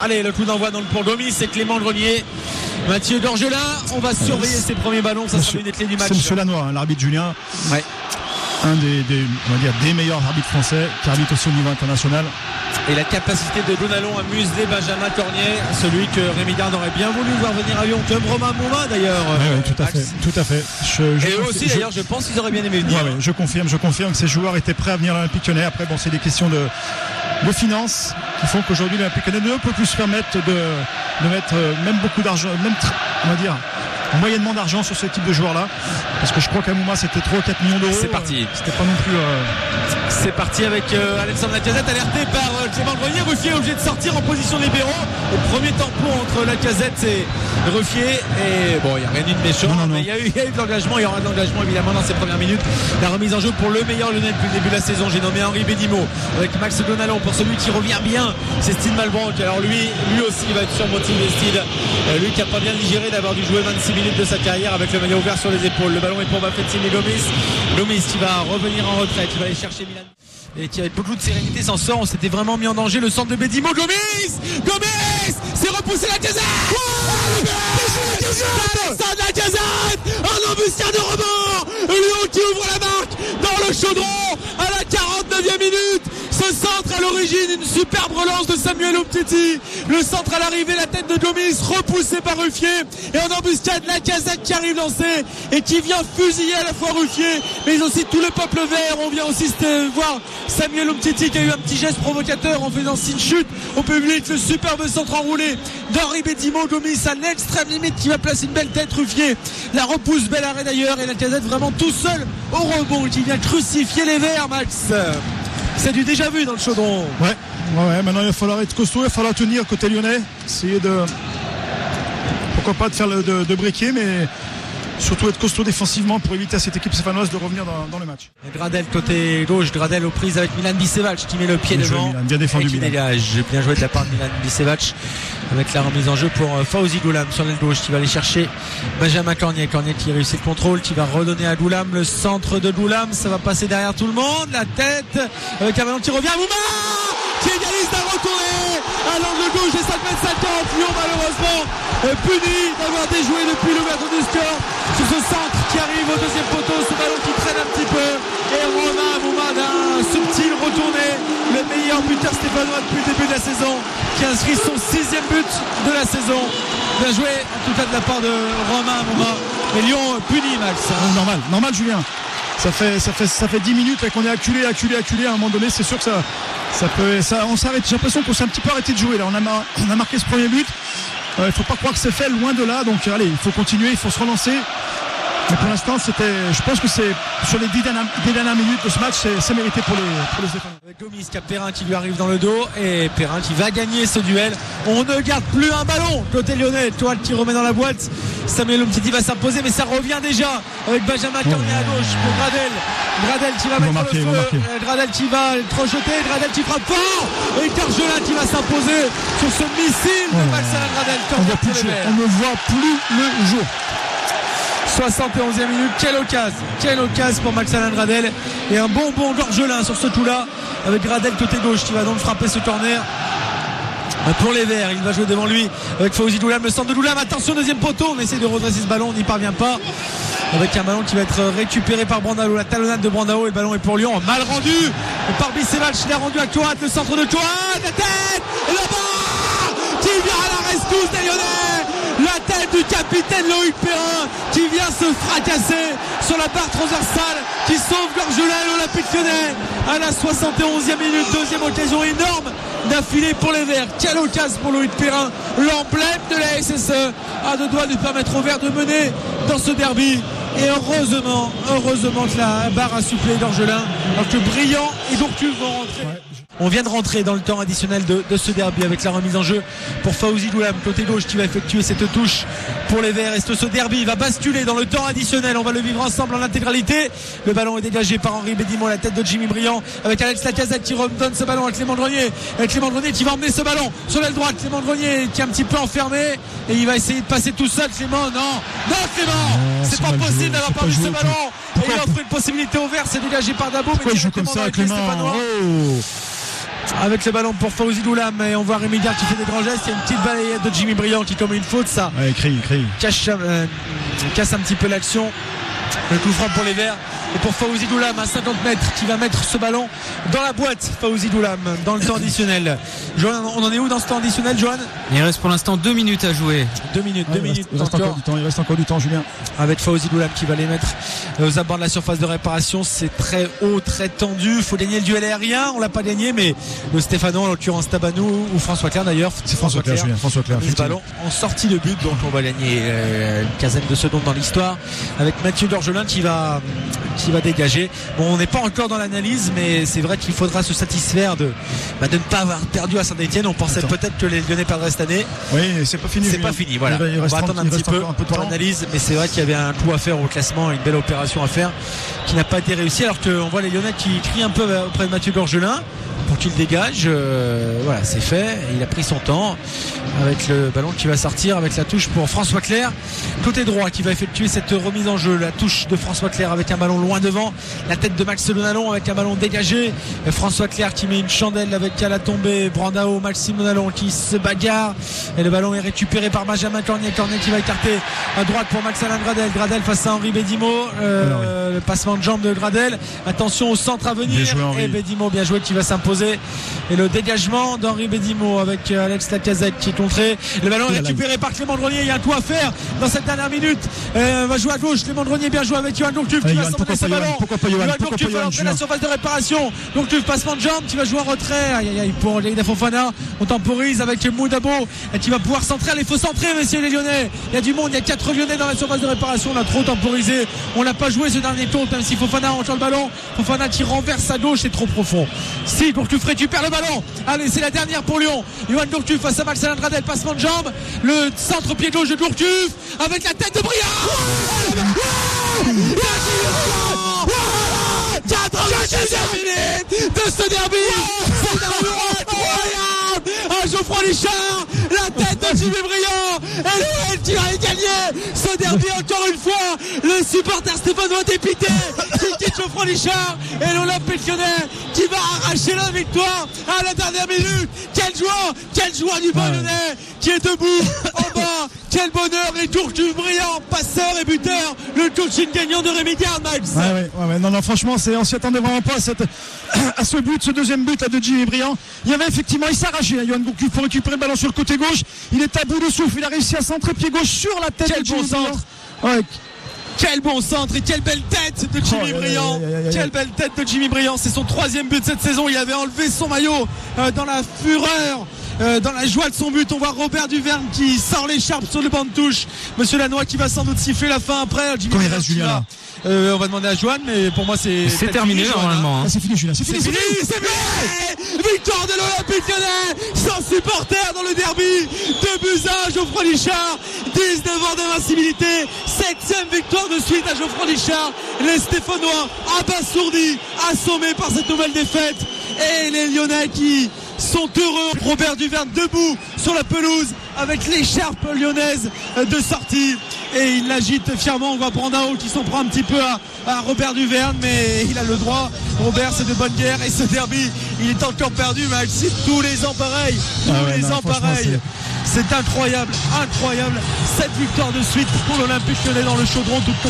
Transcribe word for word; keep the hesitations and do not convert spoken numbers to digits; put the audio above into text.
Allez, le coup d'envoi dans le pour Gomis, c'est Clément Grenier. Mathieu Dorgelin, on va surveiller ses premiers ballons, ça sera une des clés du match. C'est Monsieur Lannoy, hein, l'arbitre Julien. Ouais. Un des, des, on va dire, des meilleurs arbitres français, qui arbitre aussi au niveau international. Et la capacité de Donalon à museler Benjamin Cornier, celui que Rémi Garde aurait bien voulu voir venir à Lyon, comme Romain Mouma d'ailleurs. Oui, oui, tout à fait. Tout à fait. Je, je et eux confirme, aussi d'ailleurs, je, je pense qu'ils auraient bien aimé venir. Ouais, ouais, je confirme, je confirme que ces joueurs étaient prêts à venir à l'Olympique Lyonnais. Après, bon, c'est des questions de, de finances qui font qu'aujourd'hui l'Olympique Lyonnais ne peut plus se permettre de, de mettre même beaucoup d'argent, même on va dire moyennement d'argent sur ce type de joueurs là, parce que je crois qu'à Mouma c'était trois ou quatre millions d'euros. C'est parti. C'était pas non plus. Euh... C'est parti avec euh, Alexandre Lacazette, alerté par euh, Clément Grenier. Ruffier est obligé de sortir en position de libéraux. Au premier tampon entre Lacazette et Ruffier. Et bon, il n'y a rien eu de méchant, non, non, non. mais il y a eu, il y a eu de l'engagement. Il y aura de l'engagement évidemment dans ces premières minutes. La remise en jeu pour le meilleur Lyonnais depuis le début de la saison. J'ai nommé Henri Bédimo avec Max Donalon pour celui qui revient bien. C'est Steve Malbranck. Alors lui, lui aussi il va être surmotivé, Steve. Euh, lui qui n'a pas bien digéré d'avoir dû jouer vingt-six minutes de sa carrière avec le maillot ouvert sur les épaules. Le ballon est pour Bafétine et Gomis. Gomis qui va revenir en retraite. Il va aller chercher Milan. Et qui avec beaucoup de sérénité s'en sort. On s'était vraiment mis en danger. Le centre de Bédimo. Gomis Gomis c'est repoussé la Lacazette. La Lacazette un embuscade de rebord. Lyon qui ouvre la marque dans le chaudron à la quarante-neuvième minute. Ce centre à l'origine, une superbe relance de Samuel Umtiti. Le centre à l'arrivée, la tête de Gomis repoussé par Ruffier. Et en embuscade, Lacazette qui arrive lancé et qui vient fusiller à la fois Ruffier, mais aussi tout le peuple vert. On vient aussi voir Samuel Umtiti qui a eu un petit geste provocateur en faisant signe chute au public. Le superbe centre enroulé d'Henri Bédimo. Gomis à l'extrême limite qui va placer une belle tête. Ruffier la repousse, bel arrêt d'ailleurs. Et Lacazette vraiment tout seul au rebond qui vient crucifier les verts, Max. C'est du déjà vu dans le chaudron. Ouais, ouais, ouais, maintenant il va falloir être costaud, il va falloir tenir côté lyonnais, essayer de, pourquoi pas de faire le, de, de briquer, mais surtout être costaud défensivement pour éviter à cette équipe stéphanoise de revenir dans, dans le match. Et Gradel côté gauche, Gradel aux prises avec Milan Bisevac qui met le pied bien devant. Joué, Milan, bien défendu, et qui Milan. dégage. Bien joué de la part de Milan Bisevac avec la remise en jeu pour Fawzi Goulam sur l'aile gauche qui va aller chercher Benjamin Cornier. Cornier qui réussit le contrôle, qui va redonner à Goulam. Le centre de Goulam, ça va passer derrière tout le monde. La tête avec un ballon qui revient. Mouma qui égalise d'un retourné à l'angle gauche et cinq mètres cinquante. Lyon malheureusement puni d'avoir déjoué depuis l'ouverture du score sur ce centre qui arrive au deuxième poteau. Ce ballon qui traîne un petit peu et Romain Mouma d'un subtil retourné, le meilleur buteur stéphanois depuis le début de la saison, qui inscrit son sixième but de la saison. Bien joué en tout cas de la part de Romain Mouma. Et Lyon puni, Max. Normal, normal Julien. Ça fait, ça fait, ça fait dix minutes qu'on est acculé, acculé, acculé. À un moment donné, c'est sûr que ça, ça peut, ça, on s'arrête. J'ai l'impression qu'on s'est un petit peu arrêté de jouer là. On a, on a marqué ce premier but. Il euh, ne faut pas croire que c'est fait, loin de là. Donc allez, il faut continuer, il faut se relancer. Mais pour l'instant, c'était, je pense que c'est sur les dix dernières, dix dernières minutes de ce match, c'est, c'est mérité pour les, pour les Stéphanois. Avec Gomis qui a Perrin qui lui arrive dans le dos et Perrin qui va gagner ce duel. On ne garde plus un ballon côté lyonnais. Toile qui remet dans la boîte. Samuel Umtiti va s'imposer, mais ça revient déjà avec Benjamin Cornier à gauche pour Gradel. Gradel qui va mettre marquer, le feu. Gradel qui va trocheter. Gradel qui frappe fort. Et Cargelin qui va s'imposer sur ce missile de Maxime Gradel. On, voit plus le on ne voit plus le jour. soixante et onzième minute, quelle occasion, quelle occasion pour Max-Alain Gradel et un bon bon Gorgelin sur ce coup-là avec Gradel côté gauche qui va donc frapper ce corner pour les Verts. Il va jouer devant lui avec Fawzi Goulam, le centre de Goulam, attention deuxième poteau, on essaie de redresser ce ballon, on n'y parvient pas avec un ballon qui va être récupéré par Brandao, la talonnade de Brandao et le ballon est pour Lyon, mal rendu par Bisevac, il a rendu à Tourate, le centre de Tourate, la tête et la barre qui vient à la rescousse des Lyonnais, la tête du capitaine Loïc Perrin qui vient se fracasser sur la barre transversale qui sauve Gorgelin et l'Olympique Lyonnais à la soixante et onzième minute, deuxième occasion énorme d'affilée pour les Verts. Quelle occasion pour Loïc Perrin, l'emblème de la S S E, à deux doigts de permettre aux Verts de mener dans ce derby. Et heureusement, heureusement que la barre a soufflé d'Orgelin, alors que Brillant et Gourcuff vont rentrer. Ouais. On vient de rentrer dans le temps additionnel de, de ce derby avec la remise en jeu pour Fawzi Goulam, côté gauche, qui va effectuer cette touche pour les Verts. Et ce derby va basculer dans le temps additionnel. On va le vivre ensemble en intégralité. Le ballon est dégagé par Henri Bédimo, la tête de Jimmy Brillant, avec Alex Lacazette qui redonne ce ballon à Clément Grenier. Et Clément Grenier qui va emmener ce ballon sur l'aile droite. Clément Grenier qui est un petit peu enfermé et il va essayer de passer tout seul. Clément, non, non Clément, oh, c'est, c'est pas possible d'avoir pas vu ce ballon. Pourquoi, et il offre une possibilité au Vert, c'est dégagé par Dabo. Pourquoi mais il joue comme ça, Clément? avec le ballon pour Fawzi Doulam et on voit Rémi Garde qui fait des grands gestes. Il y a une petite balayette de Jimmy Briand qui commet une faute, ça ouais, crie, crie. Cache, euh, casse un petit peu l'action. Le coup franc pour les Verts et pour Fawzi Doulam à cinquante mètres qui va mettre ce ballon dans la boîte. Fawzi Doulam dans le temps additionnel. Johan, on en est où dans ce temps additionnel, Johan? Il reste pour l'instant deux minutes à jouer. Deux minutes, ouais, deux il minutes. Reste, il, reste encore du temps, il reste encore du temps, Julien. Avec Fawzi Doulam qui va les mettre aux abords de la surface de réparation. C'est très haut, très tendu. Il faut gagner le duel aérien. On l'a pas gagné, mais le Stéphano, en l'occurrence Tabanou ou François Clair d'ailleurs. C'est François Clair, Julien. François Clair. Ce ballon en sortie de but, donc on va gagner euh, une quinzaine de secondes dans l'histoire avec Mathieu Dorgelin qui va qui va dégager. Bon, on n'est pas encore dans l'analyse, mais c'est vrai qu'il faudra se satisfaire de, bah, de ne pas avoir perdu à Saint-Etienne. On pensait Attends. peut-être que les Lyonnais perdraient cette année. Oui, c'est pas fini. C'est pas fini, voilà. Il, il on va attendre un petit peu, un peu pour l'analyse, mais c'est vrai qu'il y avait un coup à faire au classement, une belle opération à faire qui n'a pas été réussie, alors qu'on voit les Lyonnais qui crient un peu auprès de Mathieu Dorgelin pour qu'il dégage. Euh, voilà, c'est fait. Il a pris son temps avec le ballon qui va sortir avec la touche pour François Clair, côté droit, qui va effectuer cette remise en jeu. La touche de François Clair avec un ballon loin devant, la tête de Max Lonalon avec un ballon dégagé. Et François Clair qui met une chandelle avec à la tombée Brandao, Maxime Lonalon qui se bagarre et le ballon est récupéré par Benjamin Cornier. Cornier qui va écarter à droite pour Max-Alain Gradel. Gradel face à Henri Bédimo. Euh, Alors, oui. Le passement de jambe de Gradel. Attention au centre à venir. Et Bédimo bien joué qui va s'imposer. Et le dégagement d'Henri Bédimo avec Alex Lacazette qui est contré. Le ballon est récupéré par Clément Grenier. Il y a un coup à faire dans cette dernière minute. Euh, va jouer à gauche. Clément Grenier bien joué avec Johan Gourcuff qui va s'emmener ce ballon. Johan Gourcuff va entrer la surface de réparation. Gourcuff, passement de jambe qui va jouer en retrait. Aïe aïe aïe pour Leïda Fofana. On temporise avec Moudabo qui va pouvoir centrer. Allez, il faut centrer, messieurs les Lyonnais. Il y a du monde. Il y a quatre Lyonnais dans la surface de réparation. On a trop temporisé. On l'a pas joué ce dernier tour, même si Fofana enchaîne le ballon. Fofana qui renverse à gauche. C'est trop profond. Si Gourcuff récupère le ballon. Allez, c'est la dernière pour Lyon. Johan Gourcuff face à Max-Alain Gradel, passement de jambe. Le centre pied gauche de Gourcuff avec la tête de Briand. quatorze-deuxième minute de ce derby. C'est incroyable. Ah, Geoffroy Richard, la tête de Jimmy Briand. Et l'O L qui va gagner ce derby encore une fois. Le supporter stéphanois dépité qui quitte Geoffroy Richard et l'Olympique Lyonnais qui va arracher la victoire à la dernière minute. Quelle joie, quelle joie du bas lyonnais qui est debout en bas. Quel bonheur, les Gourcuff brillant, passeur et buteur, le coaching gagnant de Rémi Garde, Max. Ouais, ouais, ouais, non, non, franchement, c'est, on s'y attendait vraiment pas à, cette, à ce but, ce deuxième but là de Jimmy Briand. Il y avait effectivement, il s'arrachait, hein, Johan Gourcuff pour récupérer le ballon sur le côté gauche. Il est à bout de souffle, il a réussi à centrer pied gauche sur la tête. Quel de Jimmy bon centre. Ouais. Quel bon centre et quelle belle tête de Jimmy oh, Briand. Yeah, yeah, yeah, yeah. Quelle belle tête de Jimmy Briand. C'est son troisième but de cette saison. Il avait enlevé son maillot euh, dans la fureur. Euh, dans la joie de son but, on voit Robert Duverne qui sort l'écharpe sur le banc de touche. Monsieur Lannoy qui va sans doute siffler la fin après. Quand il reste Julien là. Euh, on va demander à Johan, mais pour moi c'est c'est terminé fini, normalement. Hein. Ah, c'est fini Julien, c'est fini, c'est fini, c'est fini. Victoire de l'Olympique Lyonnais, sans supporters dans le derby. deux buts à Geoffroy Richard, dix-neuf ans d'invincibilité, septième victoire de suite à Geoffroy Richard. Les Stéphanois abasourdis, assommés par cette nouvelle défaite, et les Lyonnais qui sont heureux. Robert Duverne debout sur la pelouse avec l'écharpe lyonnaise de sortie et il l'agite fièrement. On voit Brandao qui s'en prend un petit peu à, à Robert Duverne, mais il a le droit. Robert, c'est de bonne guerre et ce derby il est encore perdu, mais c'est tous les ans pareil, tous ah ouais, les non, ans pareil. C'est... c'est incroyable, incroyable cette victoire de suite pour l'Olympique Lyonnais dans le chaudron. Toute